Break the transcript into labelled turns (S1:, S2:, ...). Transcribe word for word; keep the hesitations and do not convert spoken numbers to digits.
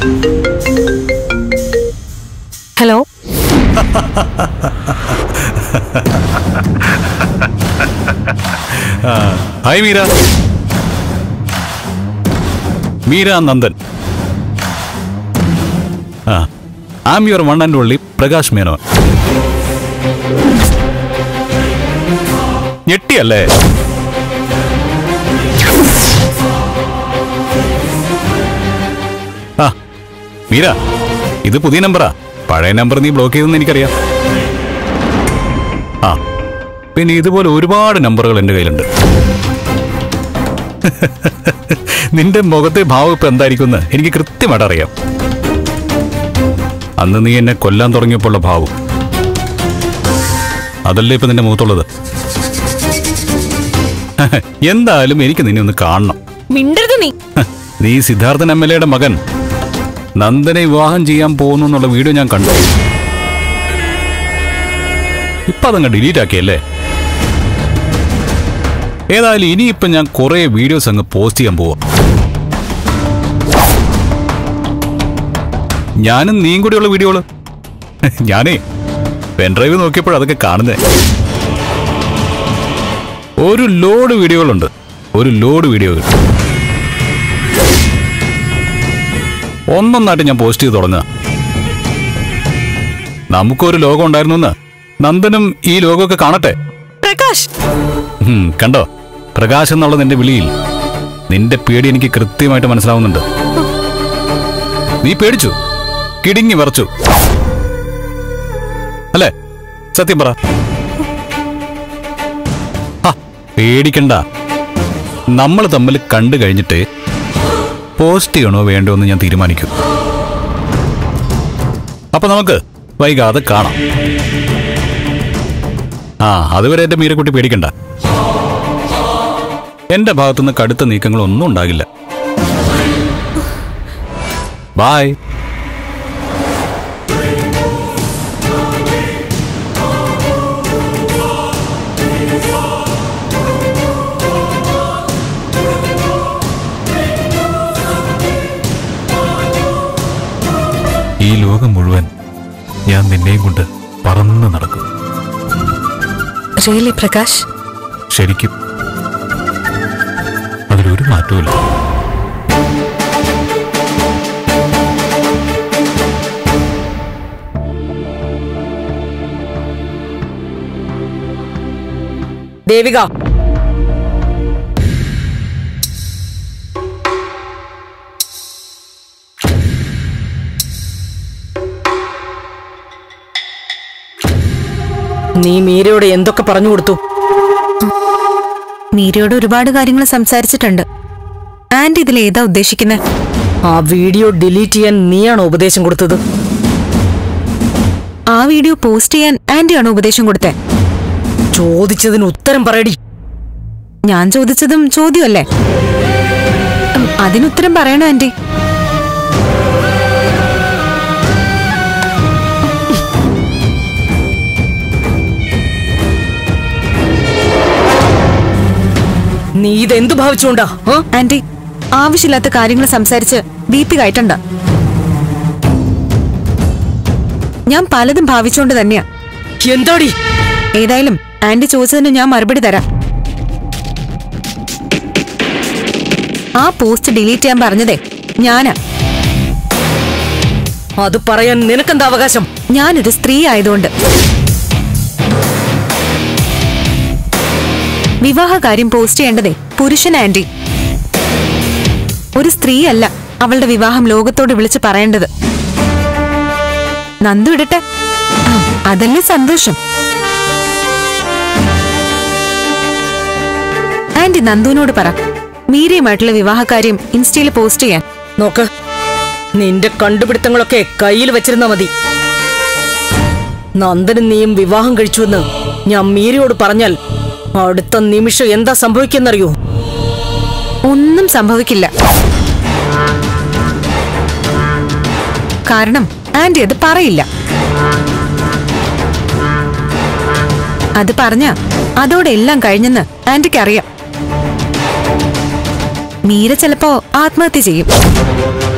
S1: Hello.
S2: Hi Meera. Meera Nandan. Ah I am your one and only Prakash Menon. ഞെട്ടിയല്ലേ? ആ മീര, ഇത് പുതിയ നമ്പറാ. പഴയ നമ്പർ നീ ബ്ലോക്ക് ചെയ്തെന്ന് എനിക്കറിയാം. ആ പിന്നെ ഇതുപോലെ ഒരുപാട് നമ്പറുകൾ എൻ്റെ കയ്യിലുണ്ട്. നിന്റെ മുഖത്തെ ഭാവം ഇപ്പം എന്തായിരിക്കുമെന്ന് എനിക്ക് കൃത്യമായിട്ട് അറിയാം. അന്ന് നീ എന്നെ കൊല്ലാൻ തുടങ്ങിയപ്പോഴുള്ള ഭാവം അതല്ലേ ഇപ്പൊ നിന്റെ മുഖത്തുള്ളത്. എന്തായാലും എനിക്ക് നിന്നെ ഒന്ന് കാണണം.
S1: മിണ്ടരുത് നീ.
S2: നീ സിദ്ധാർത്ഥൻ എം എൽ എയുടെ മകൻ നന്ദനെ വിവാഹം ചെയ്യാൻ പോകുന്നു എന്നുള്ള വീഡിയോ ഞാൻ കണ്ടു. ഇപ്പൊ അതങ്ങ് ഡിലീറ്റ് ആക്കിയല്ലേ? ഏതായാലും ഇനിയിപ്പം ഞാൻ കുറെ വീഡിയോസ് അങ്ങ് പോസ്റ്റ് ചെയ്യാൻ പോവാ. ഞാനും നീയും കൂടിയുള്ള വീഡിയോകള്. ഞാനേ പെൻഡ്രൈവ് നോക്കിയപ്പോൾ അതൊക്കെ കാണുന്നേ. ഒരു ലോഡ് വീഡിയോകളുണ്ട്. ഒരു ലോഡ് വീഡിയോകൾ ഒന്നൊന്നായിട്ട് ഞാൻ പോസ്റ്റ് ചെയ്ത് തുടങ്ങുക. നമുക്കൊരു ലോകം ഉണ്ടായിരുന്നു എന്ന് നന്ദനും ഈ ലോകമൊക്കെ കാണട്ടെ.
S1: പ്രകാശ്
S2: കണ്ടോ, പ്രകാശ് എന്നുള്ള നിന്റെ വിളിയിൽ നിന്റെ പേടി എനിക്ക് കൃത്യമായിട്ട് മനസ്സിലാവുന്നുണ്ട്. നീ പേടിച്ചു, കിടുങ്ങി വിറച്ചു അല്ലേ? സത്യം പറ. പേടിക്കണ്ട. നമ്മൾ തമ്മിൽ കണ്ടു കഴിഞ്ഞിട്ട് പോസ്റ്റ് ചെയ്യണോ വേണ്ടോ എന്ന് ഞാൻ തീരുമാനിക്കും. അപ്പൊ നമുക്ക് വൈകാതെ കാണാം. ആ അതുവരെ എന്റെ മീരക്കുട്ടി പേടിക്കണ്ട. എന്റെ ഭാഗത്തുനിന്ന് കടുത്ത നീക്കങ്ങളൊന്നും ഉണ്ടാകില്ല. ബൈ. ഈ ലോകം മുഴുവൻ ഞാൻ നിന്നെയും കൊണ്ട് പറന്ന് നടക്കും.
S1: റിയലി പ്രകാശ്?
S2: ശരിക്കും. അതിലൊരു മാറ്റവുമില്ല.
S1: ദേവിക, നീ മീരയോട് എന്തൊക്കെ പറഞ്ഞു കൊടുത്തു?
S3: മീരയോട് ഒരുപാട് കാര്യങ്ങൾ സംസാരിച്ചിട്ടുണ്ട്. ആന്റി ഇതിൽ ഏതാ ഉദ്ദേശിക്കുന്നത്?
S1: ആ വീഡിയോ ഡിലീറ്റ് ചെയ്യാൻ നീയാണോ ഉപദേശം കൊടുത്തത്?
S3: ആ വീഡിയോ പോസ്റ്റ് ചെയ്യാൻ ആന്റിയാണോ ഉപദേശം കൊടുത്തേ?
S1: ചോദിച്ചതിന് ഉത്തരം പറയടി.
S3: ഞാൻ ചോദിച്ചതും ചോദ്യമല്ലേ? അതിനുത്തരം പറയണോ ആന്റി?
S1: നീ ഇതെന്തു ഭാവിച്ചോണ്ടാ?
S3: ആന്റി, ആവശ്യമില്ലാത്ത കാര്യങ്ങൾ സംസാരിച്ച് ബി പി കയറ്റണ്ട. ഞാൻ പലതും ഭാവിച്ചോണ്ട് തന്നെയാ.
S1: എന്താടി?
S3: ഏതായാലും ആന്റി ചോദിച്ചതിന് ഞാൻ മറുപടി തരാം. ആ പോസ്റ്റ് ഡിലീറ്റ് ചെയ്യാൻ പറഞ്ഞതേ ഞാനാ.
S1: അത് പറയാൻ നിനക്കെന്താ അവകാശം?
S3: ഞാനൊരു സ്ത്രീ ആയതുകൊണ്ട്. വിവാഹകാര്യം പോസ്റ്റ് ചെയ്യേണ്ടതേ പുരുഷൻ ആന്റി. ഒരു സ്ത്രീ അല്ല അവളുടെ വിവാഹം ലോകത്തോട് വിളിച്ച് പറയേണ്ടത്. നന്ദു ഇടട്ടെ, അതല്ലേ സന്തോഷം. ആന്റി നന്ദുവിനോട് പറ മീരയുമായിട്ടുള്ള വിവാഹകാര്യം ഇൻസ്റ്റയിൽ പോസ്റ്റ് ചെയ്യാൻ.
S1: നോക്ക്, നിന്റെ കണ്ടുപിടുത്തങ്ങളൊക്കെ കയ്യിൽ വെച്ചിരുന്നാ മതി. നന്ദനും നീയും വിവാഹം കഴിച്ചുവെന്ന് ഞാൻ മീരയോട് പറഞ്ഞാൽ അടുത്ത നിമിഷം എന്താ സംഭവിക്കുന്നറിയോ?
S3: ഒന്നും സംഭവിക്കില്ല. കാരണം ആന്റി അത് പറയില്ല. അത് പറഞ്ഞ അതോടെ എല്ലാം കഴിഞ്ഞെന്ന് ആന്റിക്ക് അറിയാം. മീര ചിലപ്പോ ആത്മഹത്യ ചെയ്യും.